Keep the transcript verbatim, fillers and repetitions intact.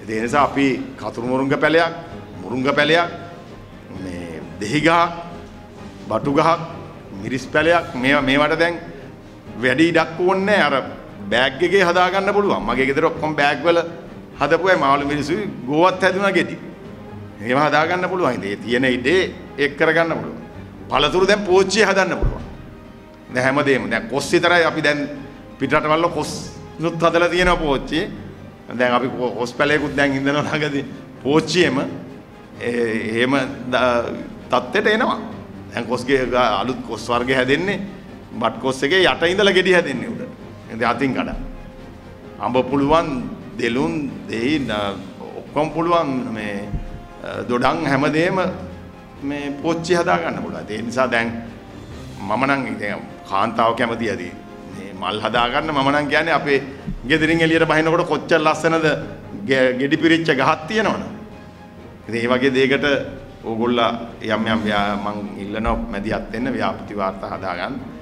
ඒ නිසා අපි කතුරු මුරුංග පැලයක්, මුරුංග පැලයක්, මේ දෙහි ගහක්, බටු ගහක්, මිරිස් පැලයක් මේවා මේවට දැන් වැඩි ඉඩක් ඕනේ අර බෑග් එකේ හදා ගන්න පුළුවන්. මගේ ගෙදර ඔක්කොම බෑග් වල හදපුවයි මාළු මිරිසුයි ගෝවත් හැදුනා ගෙඩි. ඒව හදා ගන්න පුළුවන්. ඉතින් ඒ තියෙන ඉඩේ එක් කර ගන්න පුළුවන්. පළතුරු දැන් පෝච්චිය හදන්න පුළුවන්. දැන් හැමදේම දැන් කොස් විතරයි අපි දැන් පිටරටවල කොස් නුත් හදලා තියෙනවා පෝච්චිය. දැන් අපි කොස් පැලයකුත් දැන් ඉඳනවා ළඟදී පෝච්චියෙම එහෙම තත්ත්වයට එනවා. දැන් කොස්ගේ අලුත් කොස් වර්ගය හැදෙන්නේ බට් කොස් එකේ යට ඉඳලා ගෙඩි හැදෙන්නේ උඩ. ඉතින් අතින් කඩ. අඹ පුළුවන්, දෙලුන්, දෙහි ඔක්කොම පුළුවන් මේ දොඩම් හැමදේම මේ පෝච්චි හදා ගන්න පුළුවන්. ඒ නිසා දැන් මම නම් ඉතින් කාන්තාව කැමති ඇති මේ මල් හදා ගන්න. මම නම් කියන්නේ අපේ ගෙදරින් එළියට බහිනකොට කොච්චර ලස්සනද ගෙඩි පිරිච්ච ගහක් තියෙනවනේ. ඉතින් මේ වගේ දෙයකට ඕගොල්ලෝ යම් යම් මං ඉල්ලනවා මැදිහත් වෙන්න ව්‍යාපෘති වාර්තා හදා ගන්න.